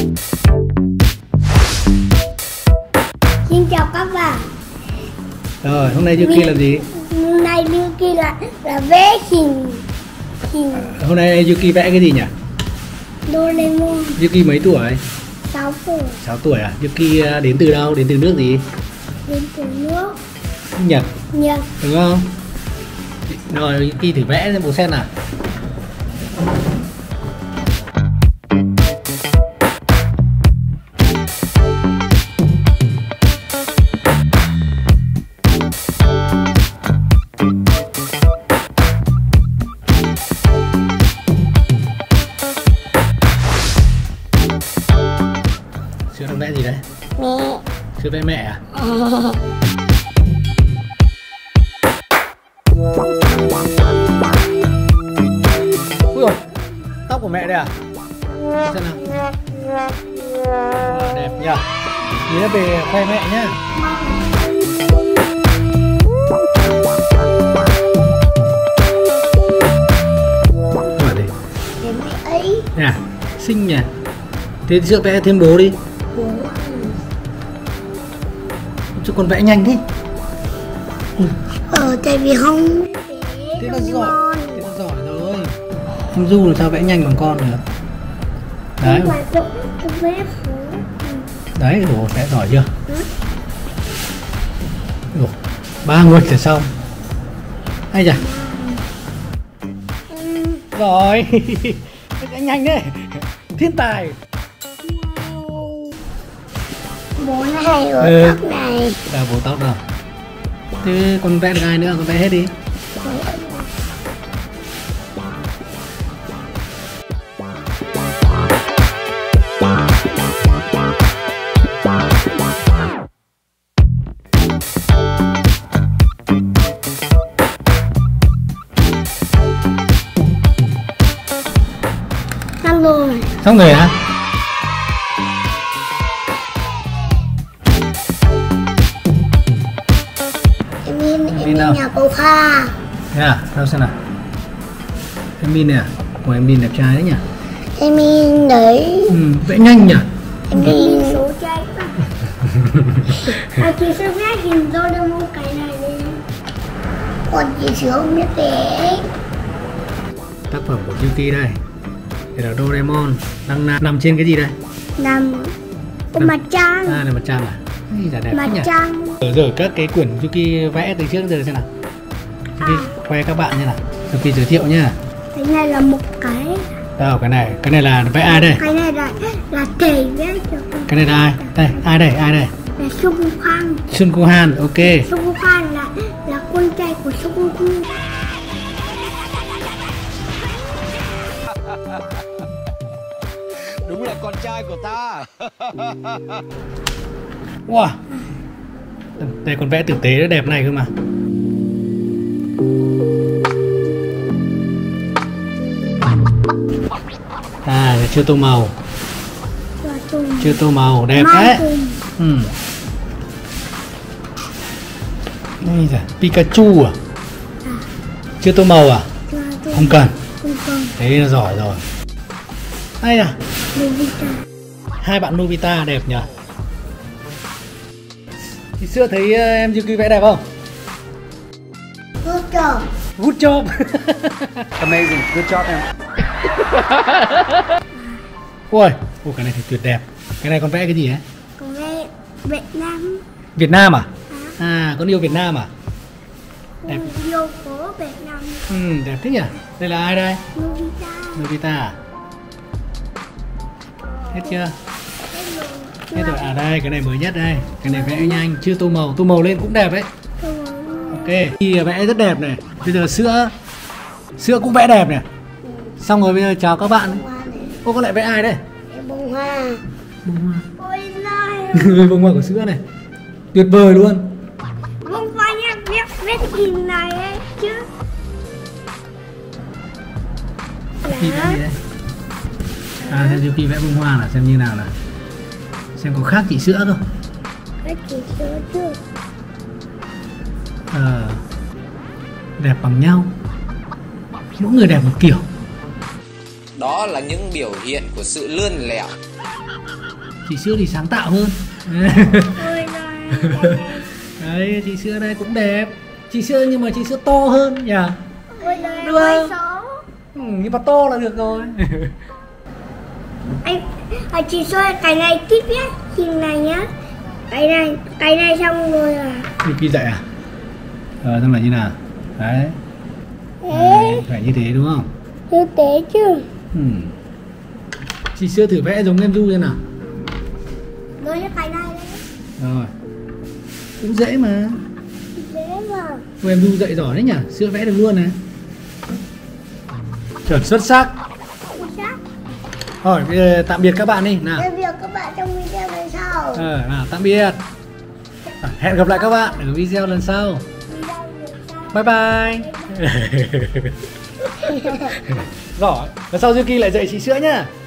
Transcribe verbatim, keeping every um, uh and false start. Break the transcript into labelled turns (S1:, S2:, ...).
S1: Xin chào các bạn.
S2: Rồi, hôm nay Yuki làm gì?
S1: Hôm nay Yuki là là vẽ hình hình
S2: À, hôm nay Yuki vẽ cái gì nhỉ?
S1: Doraemon.
S2: Yuki mấy tuổi?
S1: sáu tuổi.
S2: sáu tuổi à? Yuki đến từ đâu? Đến từ nước gì?
S1: Đến từ nước
S2: Nhật.
S1: Nhật.
S2: Đúng không? Rồi, Yuki thử vẽ xem bố xem nào. Sữa đang vẽ gì đấy?
S1: Mẹ.
S2: Sữa vẽ mẹ à? Ui dồi, tóc của mẹ đây à? Xem nào. À, đẹp nhỉ? Nhớ về khoe mẹ nhá. Hỏi đi.
S1: Để mẹ ấy.
S2: Nè, xinh nhỉ? Thế sữa vẽ thêm bố đi.
S1: Bố.
S2: Chứ con vẽ nhanh thế.
S1: Ờ, tại vì không.
S2: Thế là giỏi, thế là giỏi rồi. Không Du làm sao vẽ nhanh bằng con được. Đấy. Đấy, ủa, vẽ giỏi chưa? Ủa, ba người thì xong. Hay chà. Rồi. Vẽ nhanh đấy. Thiên tài.
S1: Bố này ở
S2: Ừ.
S1: tóc này.
S2: Là bố tóc đâu? Thế con vẽ được ai nữa? Con vẽ hết đi.
S1: Xong rồi.
S2: Xong rồi hả?
S1: Em in em in
S2: nào?
S1: nhà cô Kha.
S2: Thế à? Đâu xem nào. Em Min nè. Ủa, em Min đẹp trai đấy nhỉ?
S1: Em in đấy.
S2: Ừ, vẽ nhanh nhỉ?
S1: Em in số trái. À, chị sẽ vẽ hình Doraemon cái này đi. Còn chị sửa không biết vẽ.
S2: Tác phẩm của Yuki đây. Đây là Doraemon đang na- nằm trên cái gì đây?
S1: Nằm ở mặt trăng.
S2: À, là mặt trăng à? Ý, là đẹp
S1: Mặt
S2: thế nhỉ?
S1: trăng.
S2: Rồi, rồi các cái quyển Yuki vẽ từ trước giờ xem nào. Yuki
S1: À.
S2: khoe các bạn như nào. Yuki giới thiệu nhá.
S1: Cái này là một cái.
S2: Đâu, cái này, cái này là vẽ ai đây?
S1: Cái này là là thầy vẽ cho con.
S2: Cái này là ai? Đây, ai đây? Ai đây?
S1: Là Sun Wukong.
S2: Sun Gohan, ok.
S1: Sun Wukong là là con trai của Sun Wukong.
S3: Đúng là con trai của ta.
S2: Wow. Đây còn vẽ tử tế nó đẹp này cơ mà. À, chưa tô màu.
S1: Và Tùng.
S2: Chưa tô màu, đẹp
S1: Mai
S2: đấy.
S1: Tùng.
S2: Ừ. Đây là Pikachu à? Chưa tô màu à?
S1: Và Tùng.
S2: Không cần.
S1: Không cần.
S2: Thế là giỏi rồi. Đây à,
S1: Nobita.
S2: hai bạn Nobita đẹp nhỉ? Thì xưa thấy uh, em Yuki vẽ đẹp không?
S1: Good job.
S2: Good job.
S3: Amazing, good job em.
S2: Ui, ủa, cái này thì tuyệt đẹp. Cái này con vẽ cái gì ấy?
S1: Còn vẽ Việt Nam.
S2: Việt Nam à? À, con yêu Việt Nam à? Đẹp.
S1: Yêu của Việt Nam.
S2: Ừ, đẹp thế nhỉ? Đây là ai đây?
S1: Nobita.
S2: Nobita à? Hết chưa?
S1: Hello.
S2: Hết rồi. À đây, cái này mới nhất đây. Cái này vẽ nhanh, chưa tô màu. Tô màu lên cũng đẹp đấy. Ok. Thì vẽ rất đẹp này. Bây giờ sữa Sữa cũng vẽ đẹp này. Xong rồi bây giờ chào các bạn. Ô, con lại vẽ ai đây?
S1: Bông hoa.
S2: Bông hoa.
S1: Ôi giời.
S2: Bông hoa của sữa này. Tuyệt vời luôn.
S1: Bông hoa nhá, viết viết hình này ấy chứ.
S2: Yuki vẽ gì đây? À, xem Yuki vẽ bông hoa là xem như nào nào. Xem có khác chị sữa không?
S1: Cái chỉ sữa chưa.
S2: Ờ, đẹp bằng nhau. Mỗi người đẹp một kiểu.
S4: Đó là những biểu hiện của sự lươn lẹo.
S2: Chị Sữa thì sáng tạo hơn.
S1: Ôi rồi.
S2: Đấy, chị Sữa đây cũng đẹp. Chị Sữa nhưng mà chị Sữa to hơn nhỉ?
S1: Ôi rồi
S2: Được.
S1: quay số.
S2: Ừ, nhưng mà to là được rồi.
S1: Anh à, chị Sữa cái này tiếp nhé, hình này nhá. Cái này, cái này xong rồi à.
S2: Đi kia dạy à? Ờ, xong là như nào? Đấy.
S1: Thế,
S2: Đấy, phải như thế đúng không?
S1: như thế chứ.
S2: Ừ. Chị Sữa thử vẽ giống em Du xem nào.
S1: Nói cho cái này đấy.
S2: Rồi. Cũng dễ mà.
S1: Dễ mà.
S2: Cô em Du dạy giỏi đấy nhỉ? Sữa vẽ được luôn này. Chuẩn xuất sắc.
S1: Chính xác.
S2: Rồi, bây giờ tạm biệt các bạn đi nào.
S1: Tạm biệt các bạn trong video lần sau.
S2: Ờ, nào, tạm biệt. À, hẹn gặp lại các bạn ở video lần sau.
S1: Video lần sau.
S2: Bye bye. Giỏi. Lần sau Duy Kỳ lại dạy chị Sữa nhá.